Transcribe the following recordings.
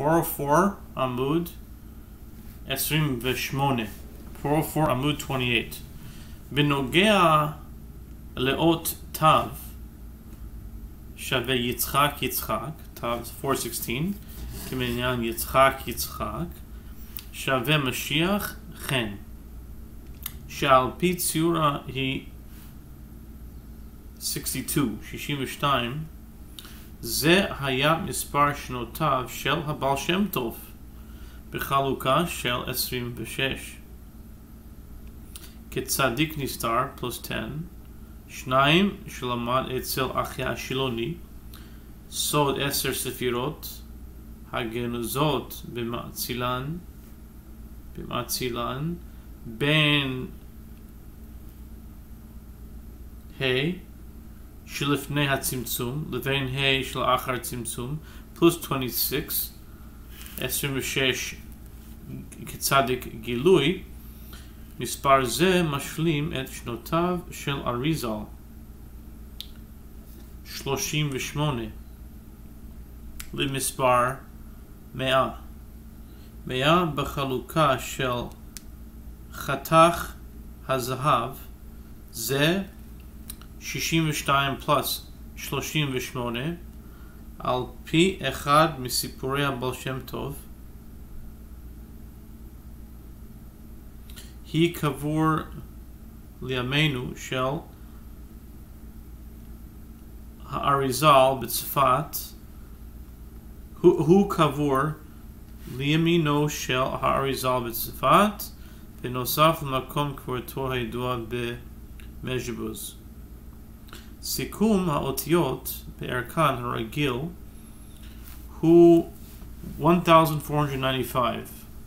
404 עמוד 28. 404 עמוד 28. בנוגע לאות תו שווה יצחק יצחק, תו 416, כמעניין יצחק יצחק, שווה משיח חן, שעל פי ציורה היא 62, זה היה מספר שנותיו של הבעל שם טוב בחלוקה של 26. כצדיק נסתר פלוס 10, 2 שלמד אצל אחיה השילוני, סוד 10 ספירות הגנוזות במצילן בין ה' שלפני הצמצום לבין ה' של אחר הצמצום פלוס 26 כצדיק גילוי. מספר זה משלים את שנותיו של אריזל 38 למספר 100. 100 בחלוקה של חתך הזהב זה 62 פלוס 38 על פי אחד מסיפורי הבעל שם טוב. היא קבור לימינו של האריזל בצפת, הוא קבור לימינו של האריזל בצפת, ונוסף למקום קבורתו הידוע במז'בוז. סיכום האותיות בערכן הרגיל הוא 1495.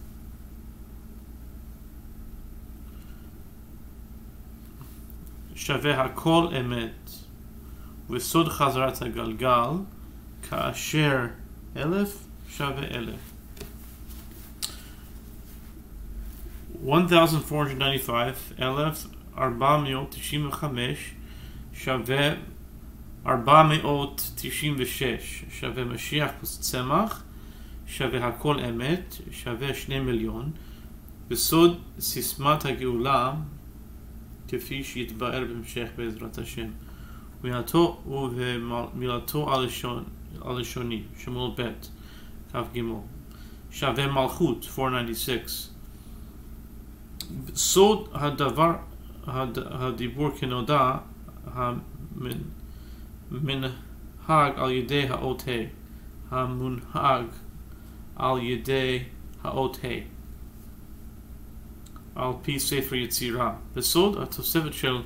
שווה הכל אמת וסוד חזרת הגלגל, כאשר 1000 שווה 1000. 1495, 1495 שווה 496, שווה משיח פלוס צמח, שווה הכל אמת, שווה 2 מיליון. בסוד סיסמת הגאולה כפי שיתבאר בהמשך בעזרת השם, ומילתו על לשוני, שמואל ב' כ"ג, שווה מלכות 496. סוד הדיבור כנודע המנהג על ידי האות ה', המונהג על ידי האות ה' על פי ספר יצירה. בסוד התוספת של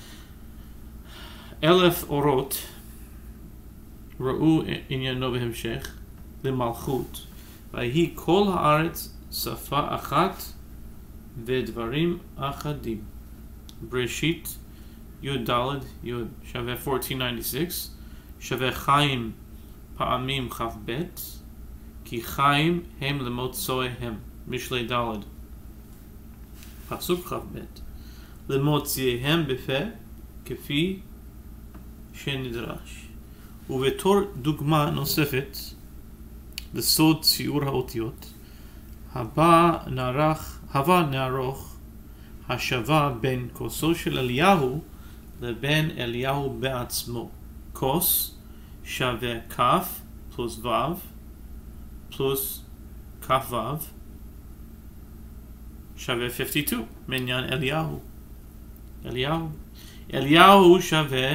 1000 אורות ראו עניינו בהמשך למלכות, והיא כל הארץ שפה אחת ודברים אחדים. בראשית י' ד' י' שווה 1496, שווה חיים פעמים כ"ב, כי חיים הם למוצאיהם, משלי ד' פסוק כ"ב, למוציאיהם בפה כפי שנדרש. ובתור דוגמה נוספת לסוד ציור האותיות, הבה נערוך השווה בין כוסו של אליהו לבין אליהו בעצמו. כוס שווה כ' פלוס ו' פלוס כ"ו שווה 52, מניין אליהו. אליהו שווה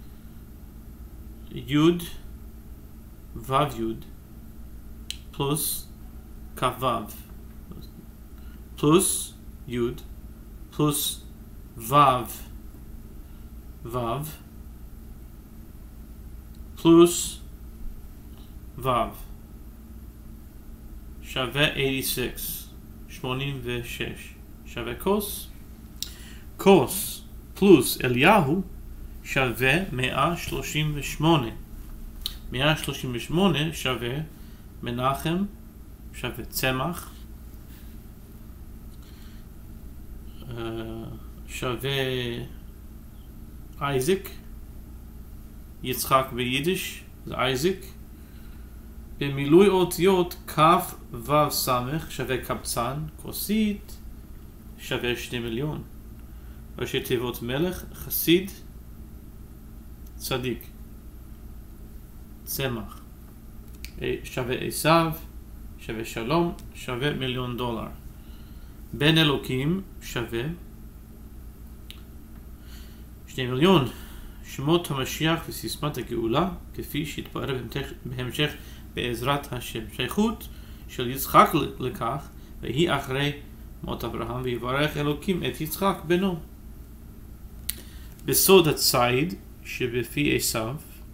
י' ו' י' פלוס כ"ו פלוס י' פלוס ו' פלוס ו' שווה 86 שווה כוס פלוס אליהו שווה 138 שווה מנחם, שווה צמח, שווה אייזק, יצחק ביידיש זה אייזק, במילוי אותיות כף וו סמך שווה קבצן, כוסית שווה 2 מיליון. ראשי תיבות מלך, חסיד, צדיק. צמח שווה עשיו, שווה שלום, שווה $1,000,000. בן אלוקים שווה 2 מיליון. שמות המשיח וסיסמת הגאולה כפי שהתברר בהמשך בעזרת השם. שייכות של יצחק לכך, והיא אחרי מות אברהם, ויברך אלוקים את יצחק בנו. בסוד הציד שבפי עשיו,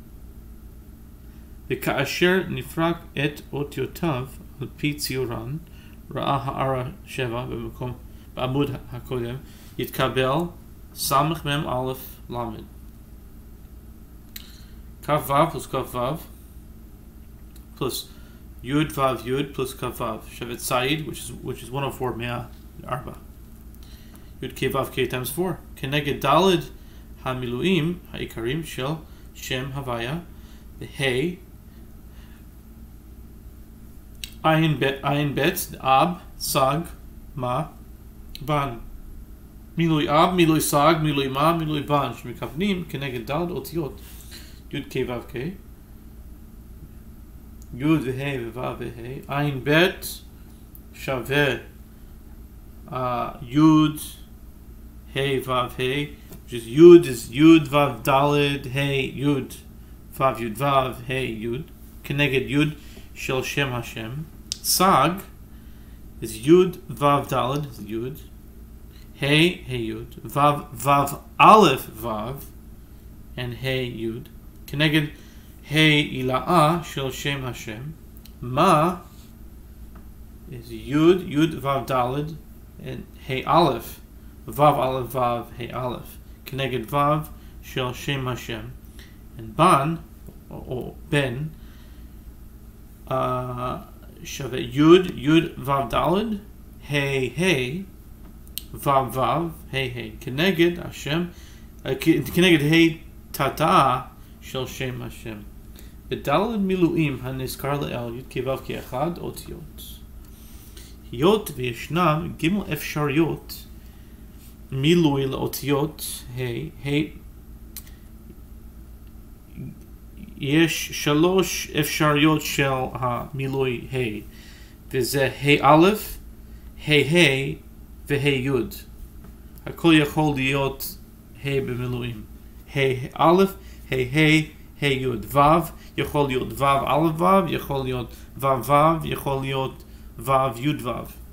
וכאשר נפרק את אותיותיו על פי ציורן, ראה הערה 7 בעמוד הקודם, יתקבל סמך מם א' למד. כף ו' פלוס כף ו' פלוס יוד ו' יוד פלוס כף ו' שווה ציד, which is 104 104. יוד כ' ו' כ' times 4. כנגד ד' המילואים העיקריים של שם הוויה, וה' עין בית, אב, סג, מה, בן. מילוי אב, מילוי סג, מילוי מה, מילוי בן, שמכוונים כנגד ד' אותיות י' כ' ו' כ', י' וה' וו' וה', עין בית שווה י' ה' ו' ה', which is yud is yud vav dalid hey yud vav yud vav hey yud keneged yud shel shem Hashem. Sag is yud vav dalid is yud hey hey yud vav vav aleph vav and hey yud keneged hey ila'a shel shem Hashem. Ma is yud yud vav dalid and hey aleph vav aleph vav hey aleph כנגד ו' של שם השם. בן, או בן, שווה י' ו' ד' ה' ו' ו' ה' כנגד השם, כנגד ה' תתא של שם השם. בד' מילואים הנזכר לאל י' כ' ו' כאחד אותיות. היות וישנם ג' אפשרויות מילוי לאותיות ה' יש 3 אפשרויות של המילוי ה', וזה ה' א', ה' וה' י'. הכל יכול להיות ה' במילואים. ה' א', ה' י'. ו' יכול להיות ו' א' ו', יכול להיות ו' ו', יכול להיות ו' י' ו'.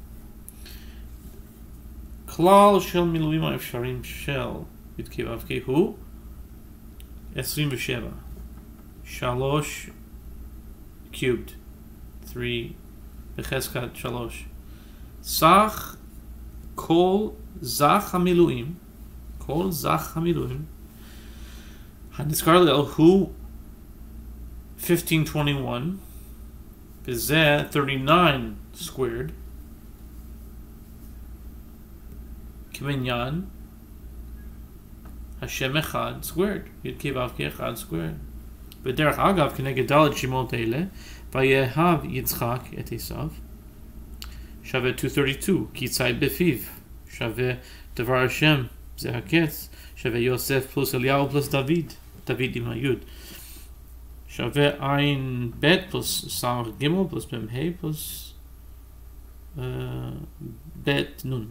כלל של מילואים האפשריים של י' כ' ו' כ' הוא 27. 3 cubed 3 בחזקת 3. סך כל זך המילואים הנזכר לאל הוא 1521, וזה 39 squared כמניין השם אחד squared, י' כ' ו' כ' אחד squared. בדרך אגב, כנגד ד' שמות אלה, ויאהב יצחק את עשיו, שווה 232, כי ציד בפיו, שווה דבר השם, זה הקץ, שווה יוסף פלוס אליהו פלוס דוד עם היוד, שווה עין ב' פלוס סמך ג' פלוס מ' פלוס ב' נון.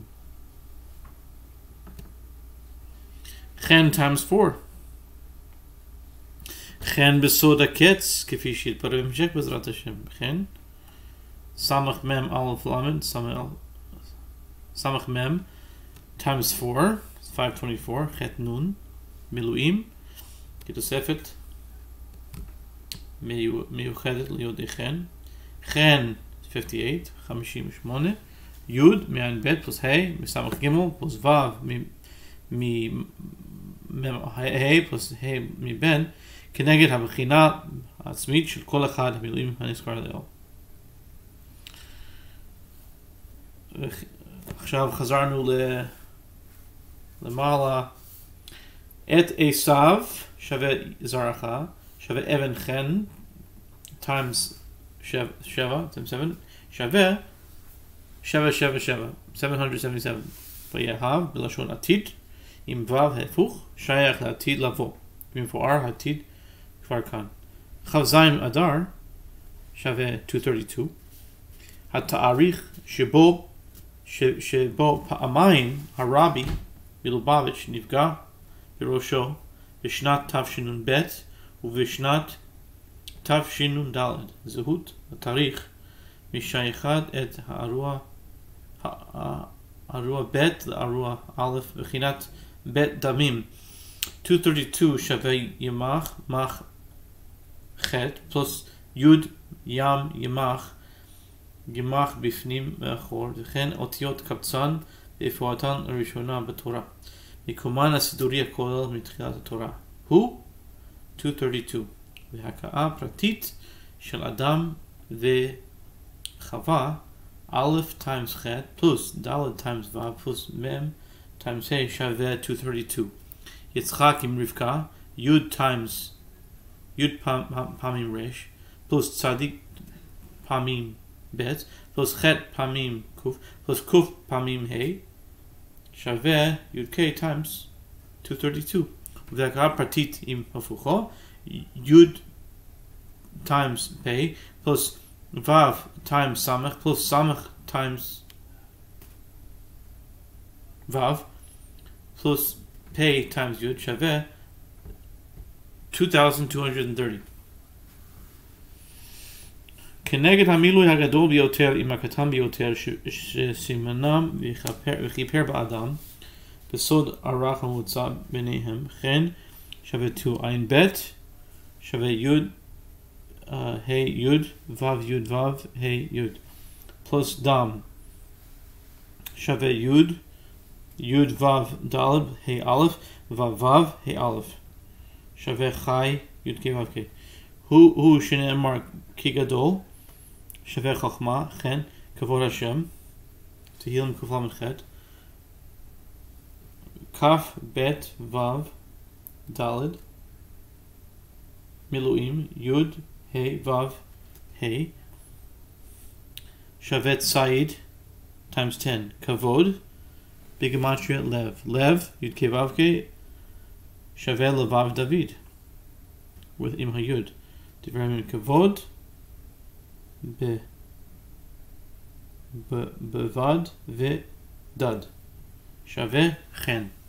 חן times 4. חן בסוד הקץ, כפי שהתברר בהמשך בעזרת השם. חן, סמך מם א' למד, סמך מם, times 4, 524, חט נון, מילואים, כתוספת מיוחדת ליהודי חן. חן, 58, יוד, מעין ב' פלוס ה', מסמך ג' פלוס ו', ה' פלוס ה' מבן, כנגד הבחינה העצמית של כל אחד המילואים הנזכר לאל. עכשיו חזרנו למעלה. את עשיו שווה זרעך, שווה אבן חן times 7 שווה 777 777 ויהב בלשון עתיד עם ו' הפוך שייך לעתיד לבוא במפואר העתיד כבר כאן. כ"ז אדר שווה 232. התאריך שבו פעמיים הרבי מלובביץ' נפגע בראשו בשנת תשנ"ב ובשנת תשנ"ד. זהות התאריך משייכת את האירוע ב' לאירוע א' בחינת בית דמים. 232 שווה ימ"ח מח ח' פלוס י' ים ימ"ח בפנים מאחור, וכן אותיות קבצן בהופעתן הראשונה בתורה. מיקומן הסידורי הכולל מתחילת התורה הוא 232. והכאה פרטית של אדם וחווה א' טיימס ח' פלוס ד' טיימס ו' פלוס מ' טיימס ה' שווה 232. יצחק עם רבקה י' פעמים ר' פלוס צדיק פעמים ב' פלוס ח' פעמים ק' פלוס ק' פעמים ה' שווה י"ק טיימס 232. והכאה פרטית עם הפוכו י' טיימס פ' פלוס ו' טיימס סמך פלוס סמך טיימס ו' פלוס פ' טיימס י' שווה 2230. כנגד המילוי הגדול ביותר עם הקטן ביותר שסימנם וכיפר באדם בסוד ערך המוצא ביניהם, כן שווה 2 עין ב' שווה י' ה' י' ו' י' ו' ה' י' פלוס דם שווה י' ו' ד' ה' א' ו' ה' א' שווה חי י' כ' ו' כ'. הוא שנאמר כי גדול שווה חוכמה, כן כבוד השם תהילים קל"ח כ' ב' ו' ד' מילואים י' ה' ו' ה' שווה צייד times 10 כבוד בגימטריה לב י' כ' ו' כ' שווה לבב דוד עם היוד. דברים כבוד בבד ודד שווה חן.